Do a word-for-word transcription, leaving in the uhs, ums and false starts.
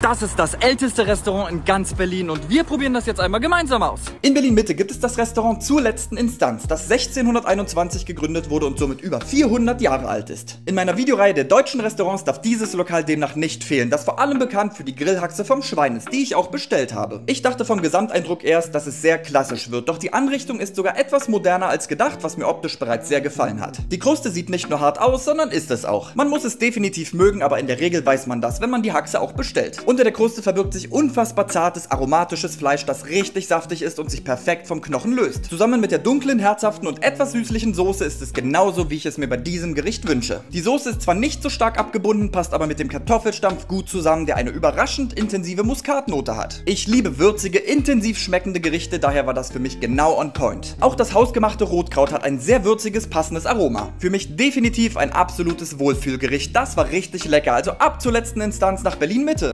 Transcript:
Das ist das älteste Restaurant in ganz Berlin und wir probieren das jetzt einmal gemeinsam aus. In Berlin-Mitte gibt es das Restaurant Zur letzten Instanz, das sechzehnhunderteinundzwanzig gegründet wurde und somit über vierhundert Jahre alt ist. In meiner Videoreihe der deutschen Restaurants darf dieses Lokal demnach nicht fehlen, das vor allem bekannt für die Grillhaxe vom Schwein ist, die ich auch bestellt habe. Ich dachte vom Gesamteindruck erst, dass es sehr klassisch wird, doch die Anrichtung ist sogar etwas moderner als gedacht, was mir optisch bereits sehr gefallen hat. Die Kruste sieht nicht nur hart aus, sondern ist es auch. Man muss es definitiv mögen, aber in der Regel weiß man das, wenn man die Haxe auch bestellt. Unter der Kruste verbirgt sich unfassbar zartes, aromatisches Fleisch, das richtig saftig ist und sich perfekt vom Knochen löst. Zusammen mit der dunklen, herzhaften und etwas süßlichen Soße ist es genauso, wie ich es mir bei diesem Gericht wünsche. Die Soße ist zwar nicht so stark abgebunden, passt aber mit dem Kartoffelstampf gut zusammen, der eine überraschend intensive Muskatnote hat. Ich liebe würzige, intensiv schmeckende Gerichte, daher war das für mich genau on point. Auch das hausgemachte Rotkraut hat ein sehr würziges, passendes Aroma. Für mich definitiv ein absolutes Wohlfühlgericht. Das war richtig lecker, also ab zur letzten Instanz nach Berlin-Mitte.